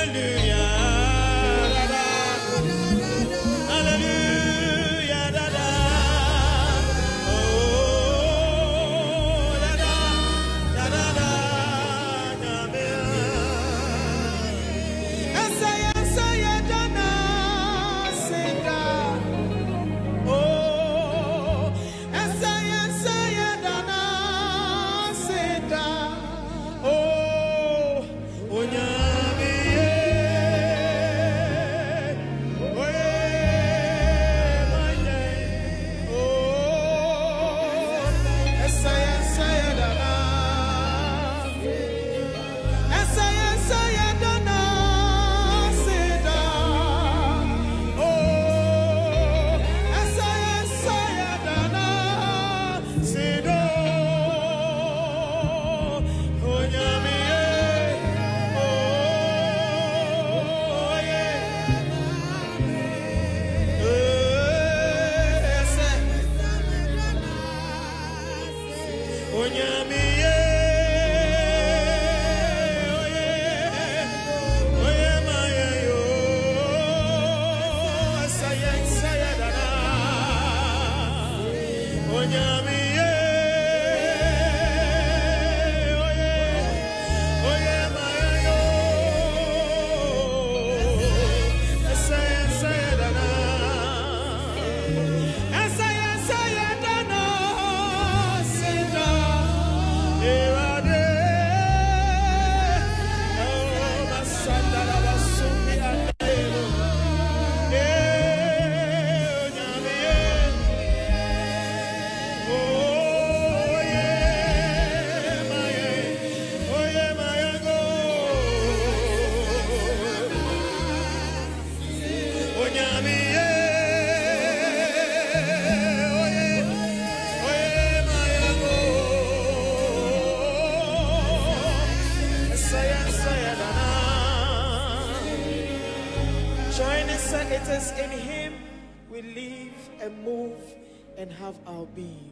It is in Him we live and move and have our being.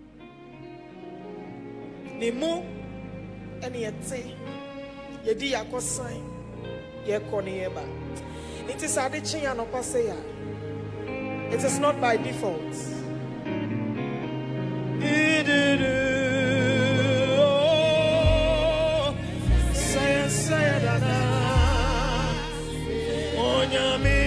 Nimu eni yete yedi yakosan yekonieba. It is adichi anopaseya. It is not by default. Say dana onyami.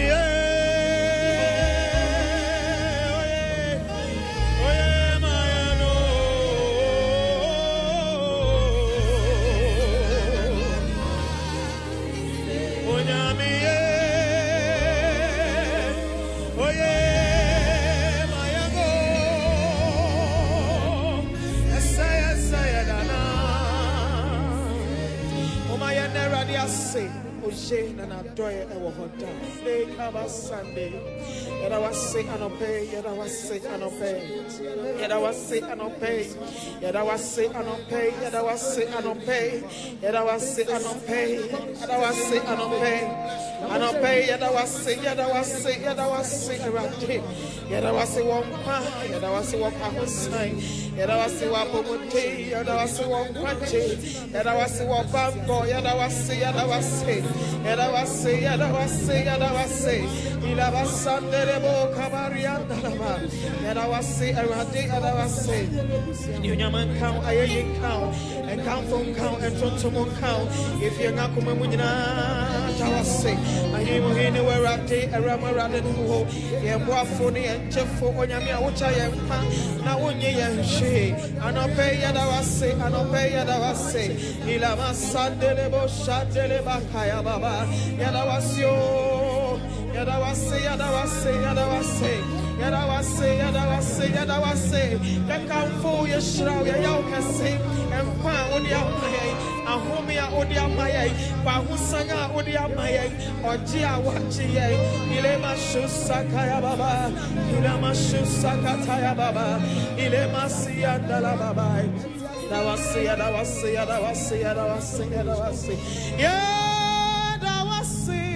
And I do it. I will hold down. They cover Sunday. Yet I was sick and obey. Yet I was sick and obey. Yet I was sick and obey. Yet I was sick and obey. Yet I was sick and obey. Yet I was sick and obey. Yet I was sick and obey. And obey. Yet I was sick. Yet I was sick. Yet I was sick around him. Yet I was sick one pa. Yet I was sick one pa sign. Yet I was sick one pomote. Yet I was sick one quache. Yet I was sick one bambo. Yet I was sick. Yet I was sick. Yet I was sick. Yet I was sick. Yet I was sick. Yet I was Sanderebo Kabarianda. Yet I was sick around it. Yet I was sick. You nyaman count. I count. And count from count and from tomorrow count. If you're not coming with I was sick. I hear you where I take a rammer rather than who. Yeah, Buafoni and Jeff for Onyamia, which I am. Now, when you are she, and I'll pay Yet I was sick. And I'll pay Yet I was sick. Ilama Sanderebo Shadeleba Kaya Baba. Yet I was yo. Yet I was say. Yet I was say. Yet I was say. Yet I was say. Yet I was say. Yet I was say. That come for your shroud. You can say. And pound on your way. Ahomia odia maye, Bahusanga odia maye, Ojia wachiye, Ilema Shusakaya Baba, Ilema Shusakataya Baba, Ilema Siandala Baba. That was say, that was say, that was say, that was say, that was say. Yeah, that was say.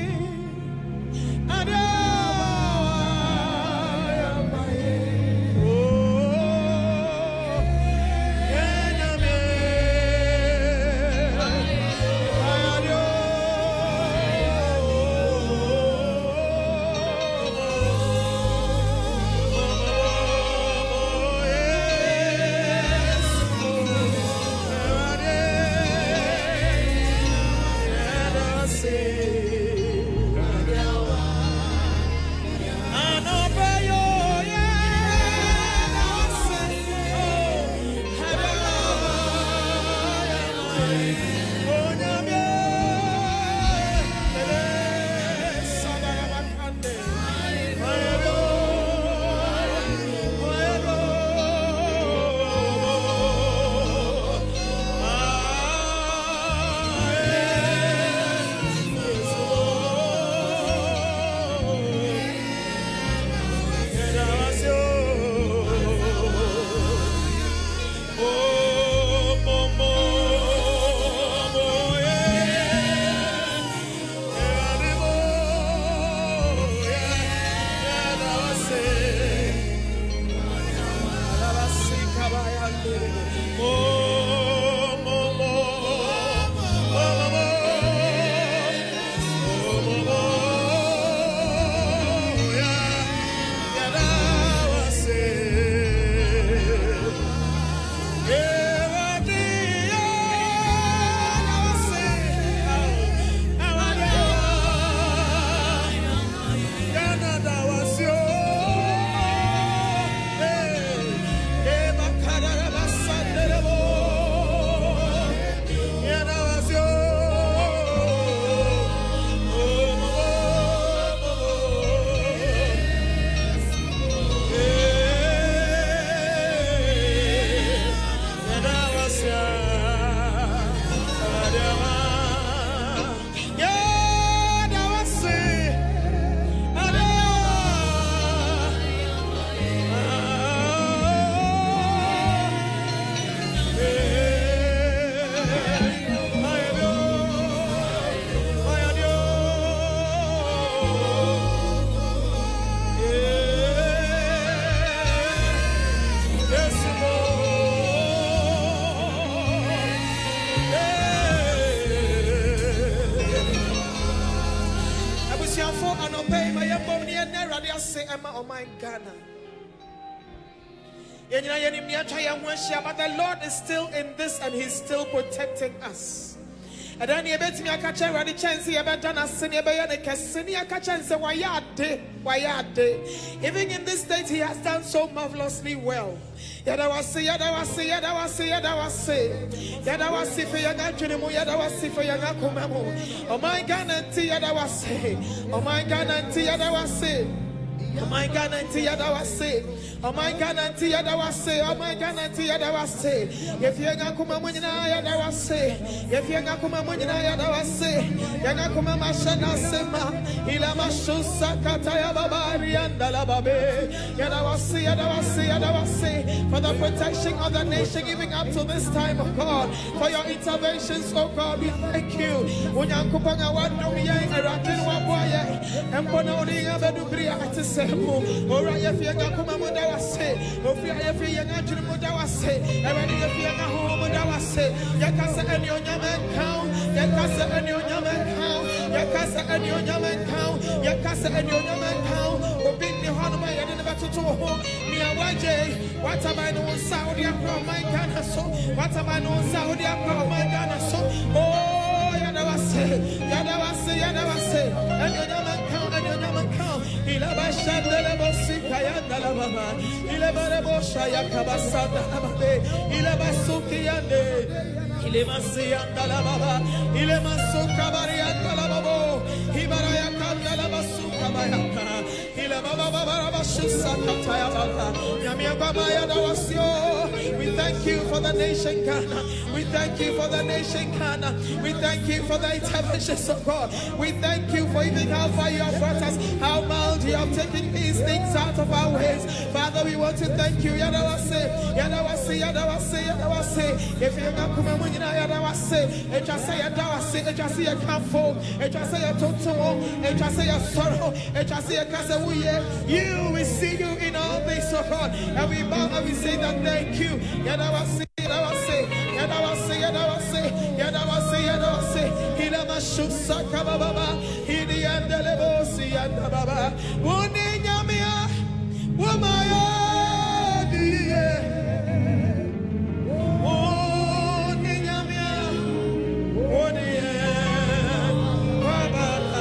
say Emma or my Ghana. But the Lord is still in this and He's still protecting us. And then you bet me a catch a chance here, but done a senior by a Cassinia catch and say, why are they? Even in this state, He has done so marvelously well. Yadawasi for Yagachinimu, Yadawasi for Yagakumamu. Oh my God, Nanti Yadawasi. Oh my God, Nanti Yadawasi. Oh my God, Nanti Yadawasi. Oh my God, Nanti Yadawasi. Oh my God, Nanti Yadawasi. If Yagakuma Munina Yadawasi. If Yagakuma Munina Yadawasi. Yagakuma Mashana Sema. Ilama Shusa Kataya Babari and Dalababe. Yadawasi. For the protection of the nation, giving up to this time, oh God. For your interventions, oh God, we thank you. Unyakupanga Wadumia, Erakin Waboye. And Bonoria Bedubria to say, Oraya Fiagakuma Mudawase. Ofia Fiagakuma Mudawase. Erania Fiaga Mudawase. Yakasa and your Yaman count. Yakasa and your Yaman count. Yakasa and your Yaman count. Yakasa and your Yaman count. Obin the Hanuma and the Batuto. Mia Waje. What am I know Saudi Arabia, my Ghana so? What am I know Saudi Arabia, my Ghana so? Oh, Yadawase. And your Yaman count, and your Yaman count. Ilabasha Delabosika Yandalababa. Ilabarabosha Yakabasada Ababe. Ilabasuki Yande. Ilemasi Yandalababa. Ilemasuka Bariandalababo. Hibaraya Kandalabasuka Bayaka. We thank you for the nation Ghana. We thank you for the nation Ghana. We thank you for the interventions of God. We thank you for even how far you have brought us, how mild you have taken these things out of our ways. Father, we want to thank you. Yadawase. If you're not coming, Yadawase, and just say Yadawase, and just say a campo, and just say a total, and just say a sorrow, and just say a casa. You, we see you in all this, oh God, and we bow and we say that thank you. Yadawase. Hilamashusa kababa, hidiandelebosi andababa, uninyamia, wamaya diye, uninyamia, uniye, wabala.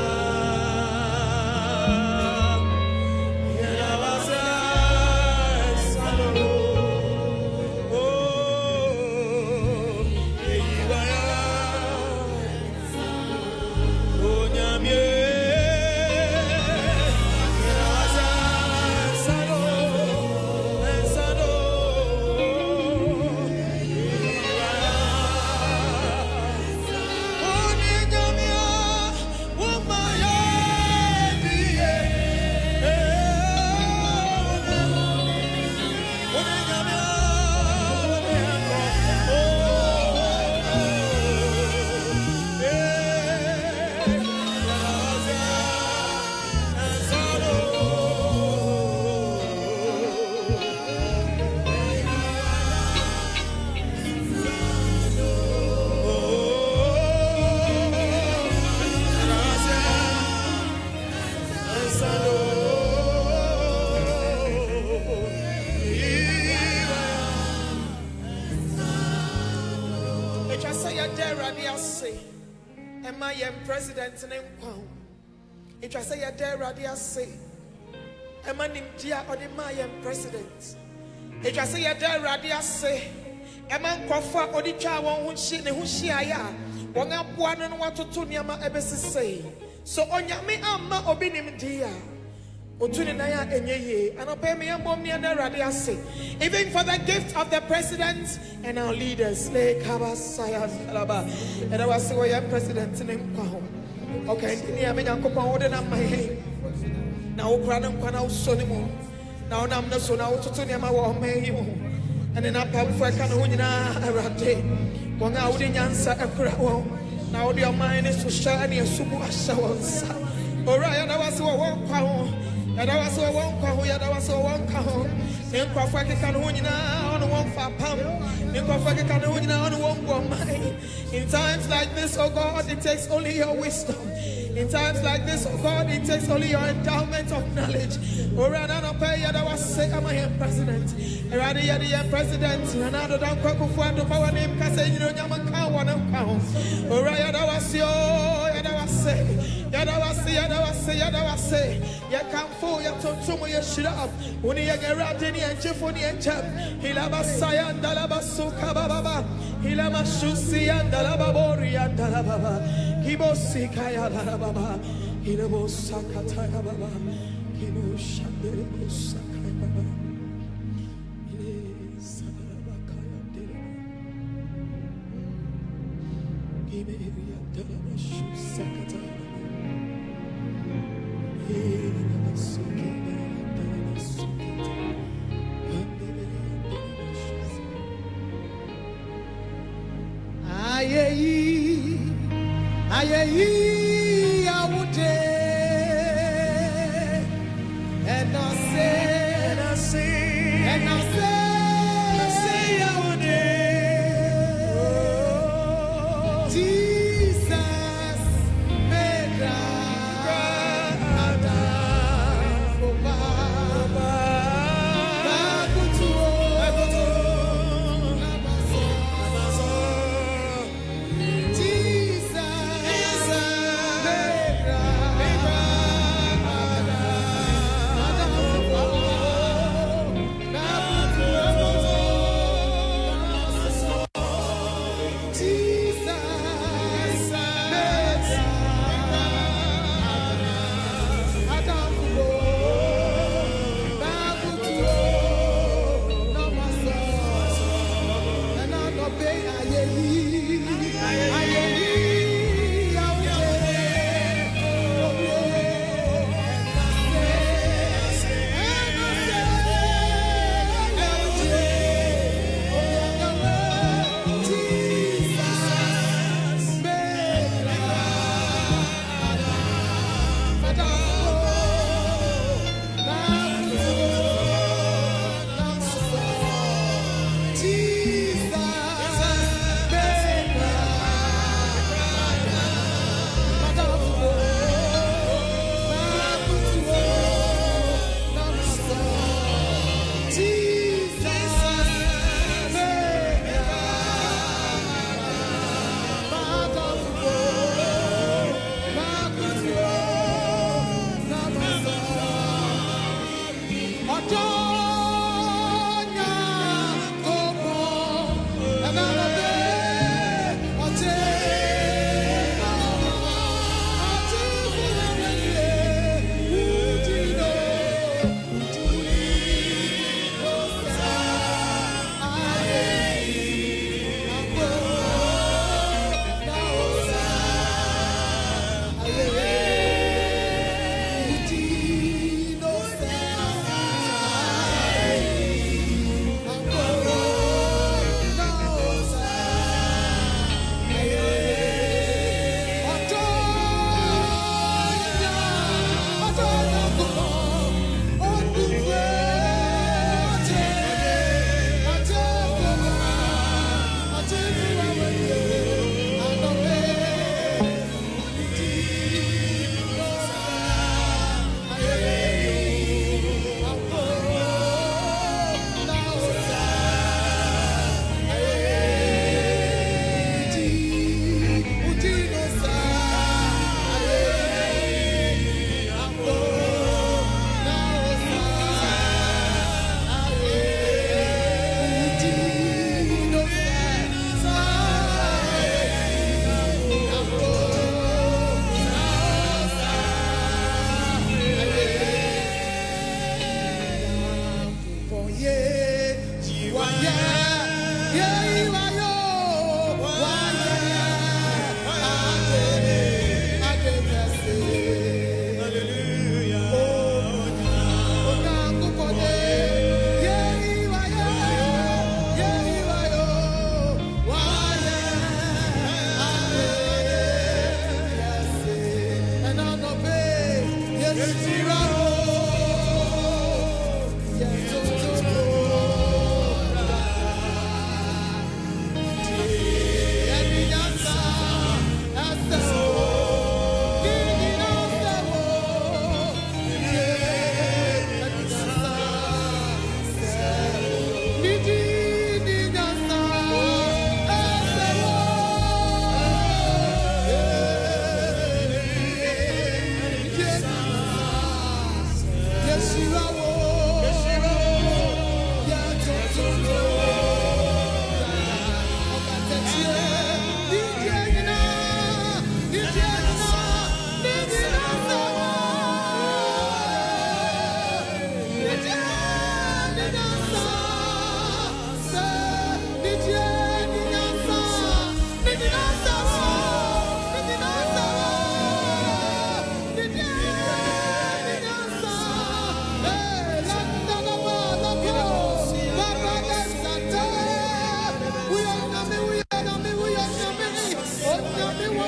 President and it was a dare radia say a man in Dia or the Mayan president. It was a dare radia say a man quafa or the child won't she who she aya. One up one and what to Tunyama Ebesi say. So on Yami Amma or Binim Dia. Even for the gift of the president and our leaders. And I was saying, President, okay, now I'm not so now to Tony. And then I'm for a canuna arate. One out in Yansa a crow. Now your mind is to shine your super showers. Orion, I was a walk. Yada was so one kaho, yada was so one kaho. Nkofake kan ho nyina on one fa pam. Nkofake kan ho nyina on one woman. In times like this, oh God, it takes only your wisdom. In times like this, oh God, it takes only your endowment of knowledge. Orana pay yada was say am I president. Eradi yada president. Another dan kwaku fuando power name ka say nyino nyama ka wona ka. Ora yada was yo yada was say. Yada was say yada was say yada was say. Ya kan fo ya tontomo ya shira. Uni ya geradi and Jeffoni and Chap, Hilaba Sayan Dalabasuka Baba, Hilama Shusi and Dalababori and Dalababa, Hibosikaya Dalababa, Hinabo Sakataya Baba, Hino Shandebo Sakaya Baba, Sadabakaya Dela, Giberia Dalabashu Sakataya, Hilabasuki. Aye, I would dare, and I say, I would dare. Jesus, made Jesus.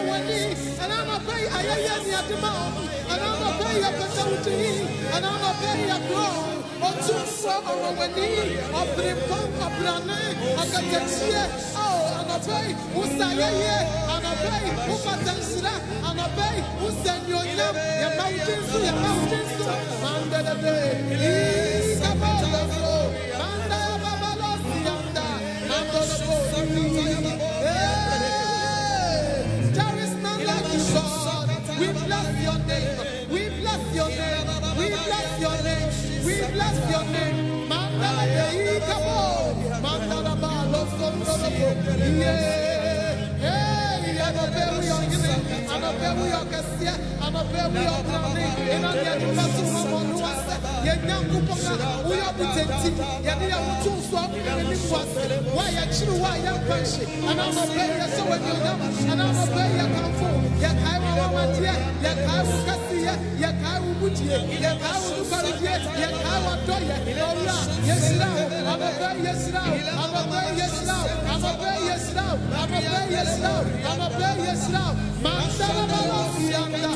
Wani, and I'm a pay Ayani at the mouth, and I'm a pay a Casauti, and I'm a pay a grown, or two for a Wani, or Bripon, or Brane, or Cataxia, oh, and a pay, who's and a pay, who Patansra, and a pay, who send your love, your mountains, under the day, he's about the floor, under Babalosianda, under the boat. There is none like you, God. We bless your name. We bless your name. We bless your name. We bless your name. Mandala de Ikabo. Mandala ba lo sondolo. Yeah. Hey, I know where we are giving. I know where we are cassia. I know where we are coming. And I'm here to pass on one who has said, we are pretending. Yadia will too swap and it was. Why are you? Why are you pushing? And I'm a player so when you're done. And I'm a player come for. Yakaiwa Matia, Yakaiwa Cassia, Yakaiwa Butia, Yakaiwa Paridia, Yakaiwa Doya, yes now, I'm a player, yes now, I'm a player, yes now, I'm a player, yes now, I'm a player, yes now, I'm a player, yes now, Mandala Balosianda,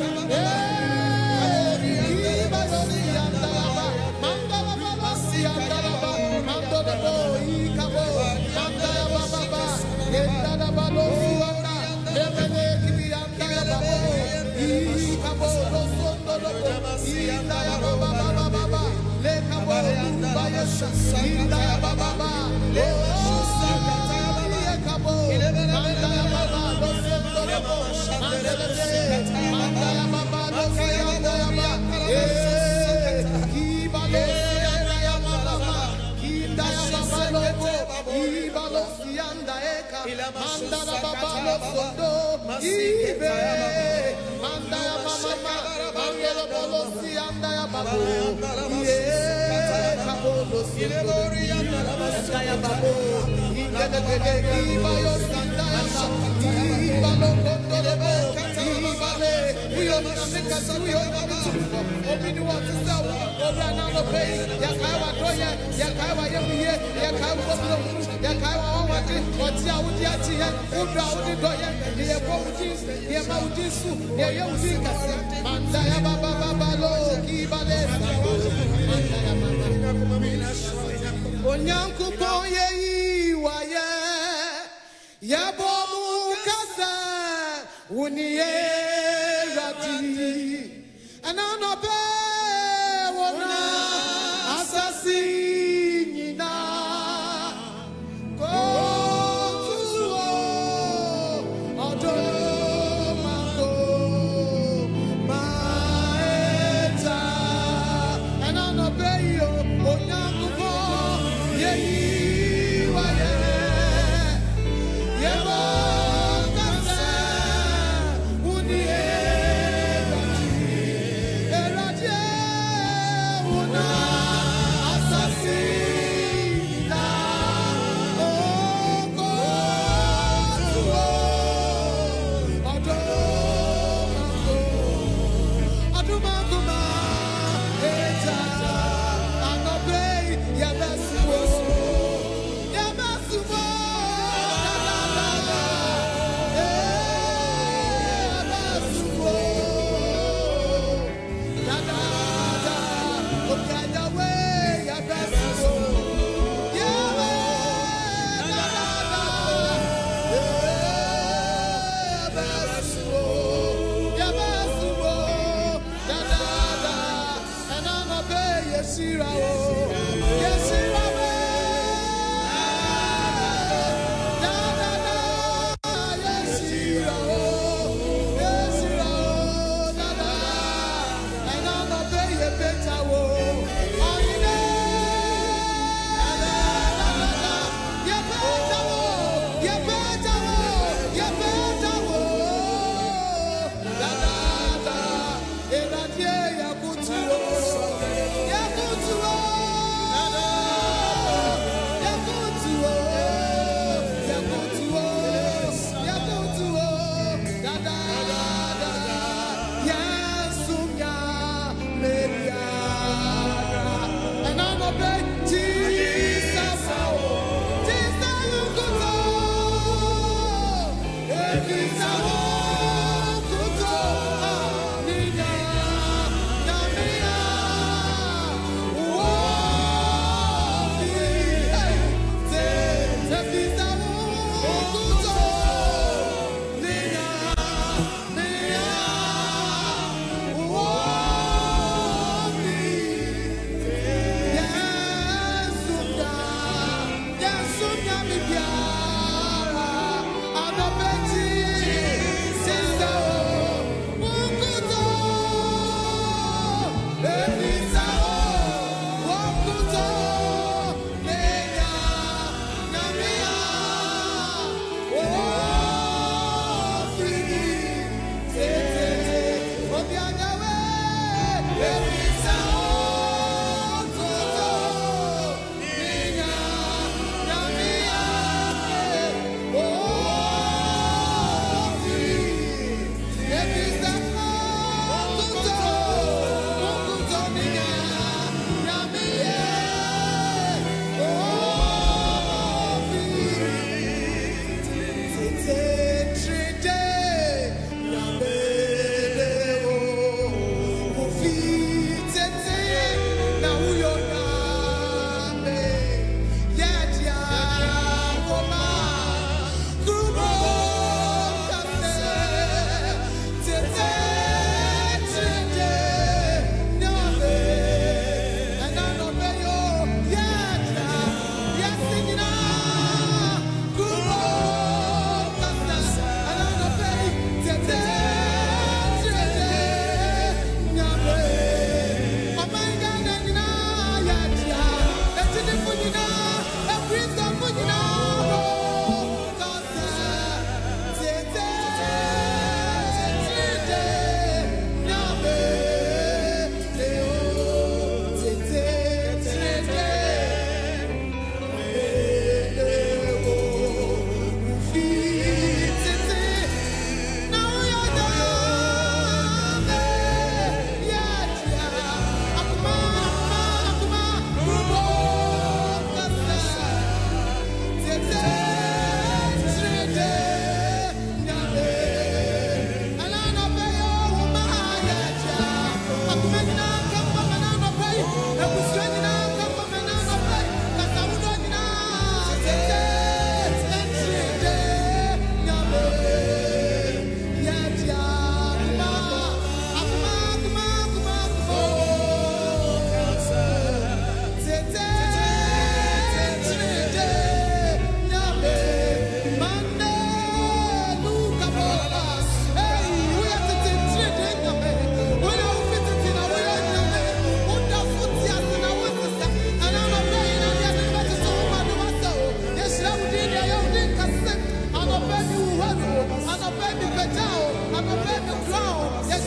Balosianda, Mandala Balosianda, Mandala Boikabo, Mandala Baba, Yendala Balosianda, Mandala Baba Sondo, Ibe, Mandala Mama, Mandala Bolosi, Andaya Babu, Kabolo, Andaya Babu, Ibayo Sandaya, Ibalo Condolebo, Ibale, we are not make us, we are not open you up to sell, Obrana Pay, Yakawa Toya, Yakawa Yamie, Yakawa, Yakawa, what's out here, Udra, Udoya, the Apologies, the Amaudisu, the Yosikas, Mandaya Baba Balo, Kibale, Onyanku Boye, Waya, Yabomu Kasa, Unie Rati, and Anabe, Wana, Assassinina,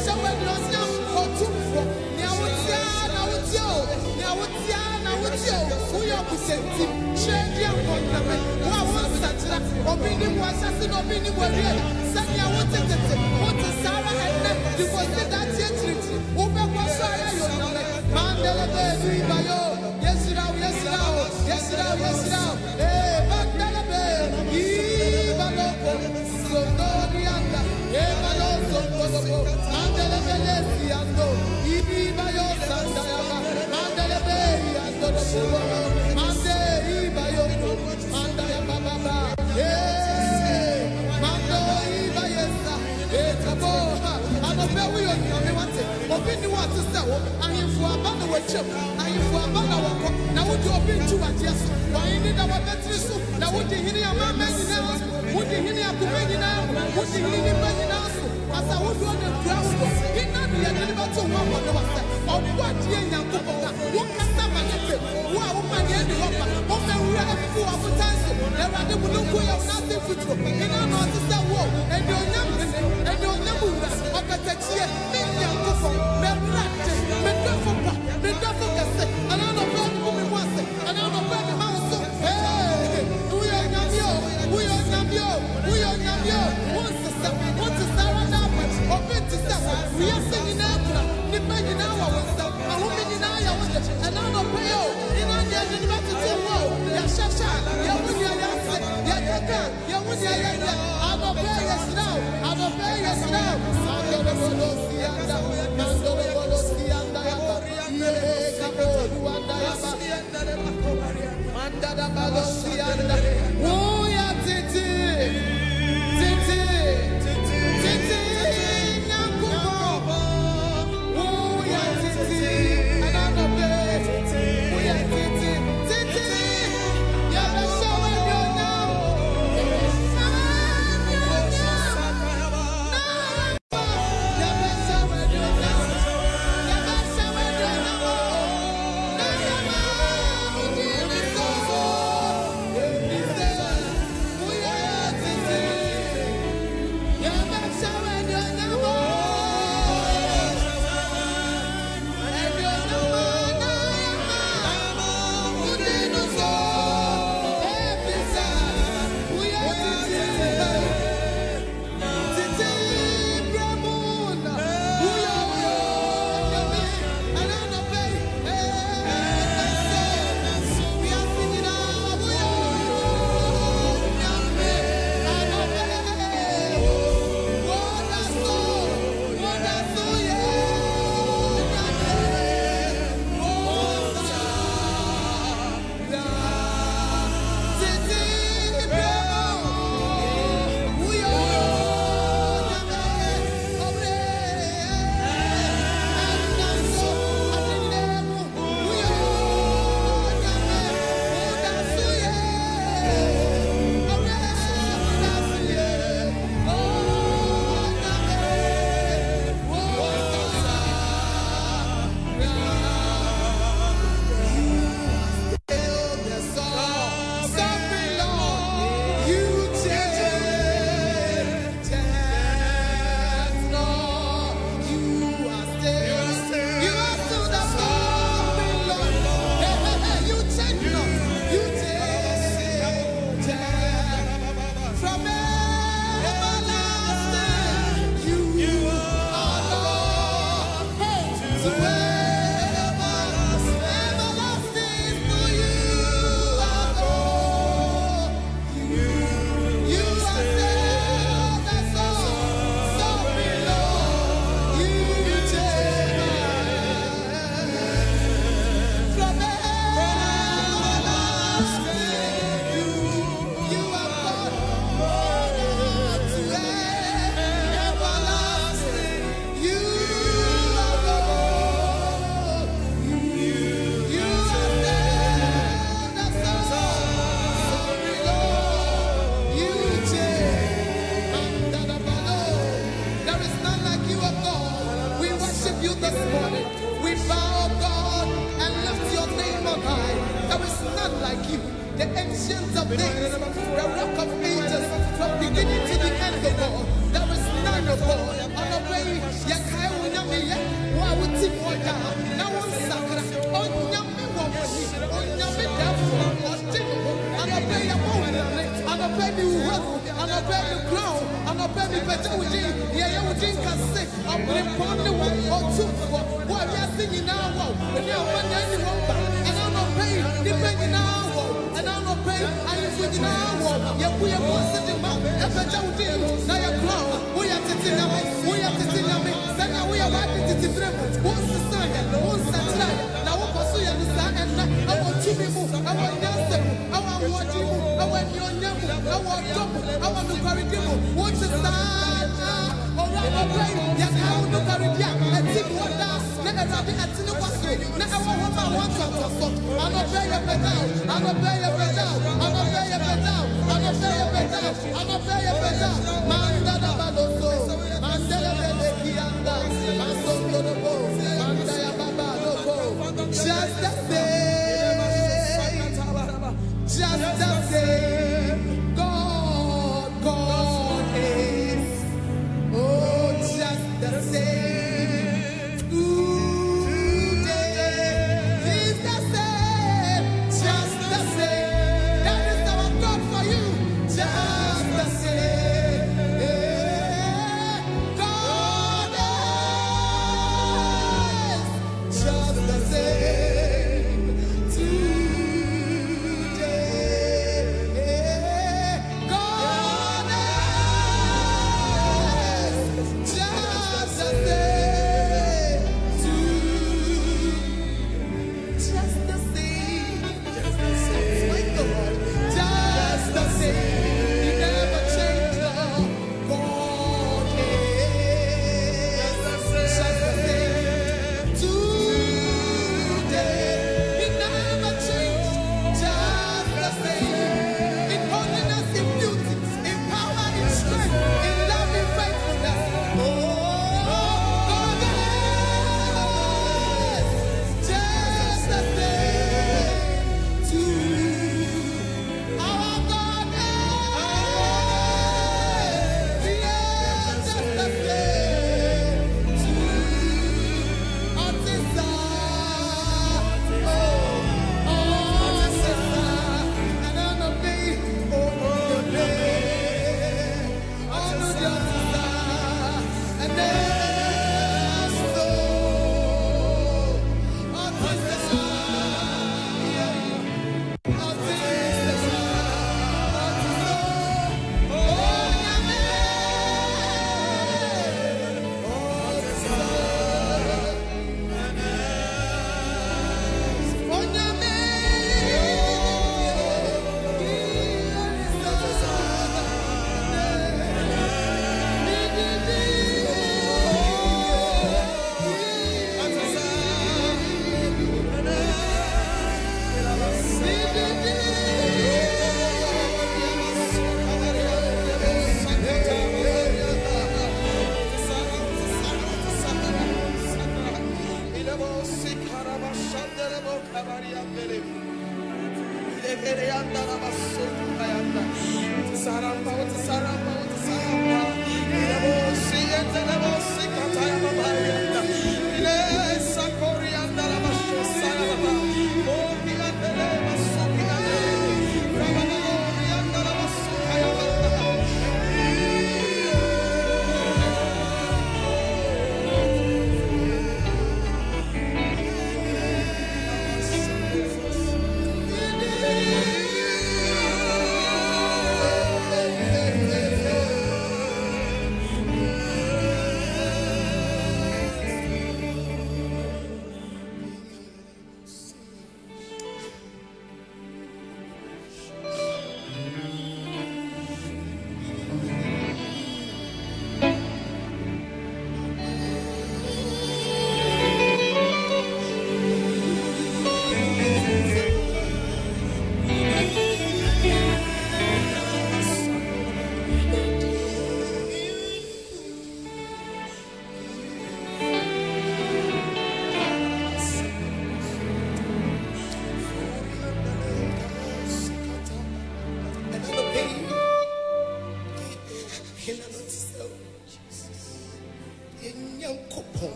beginning to the end of all. There is none of all. On the way,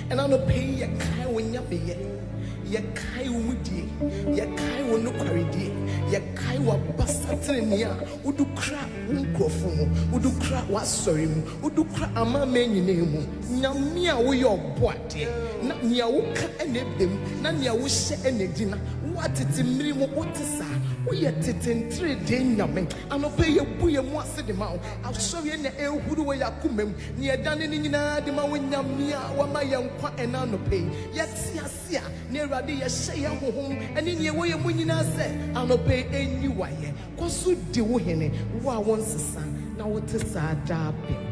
And I no pay your kind when you be ye kai umudi ye kai wono kwaridi ye kai wa basatrenia udu kra nkrofo udu kra wa sori mu udu kra ama menyine mu nyame a wo ye oboade na nia wo ka enebem na nia wo hye enegina watete mmiri mu otisa wo ye tetentre de nyame anope ye buye mu ase de ma wo asori na ehuru we yakomam ne edane ni nyina de ma wo nyame a wa ma ye nkwa ena anope ye tiasia ne Radi ye share home and in your way of winning us. I'll not pay any way. Cause you do hene. Why once a son now what is our job?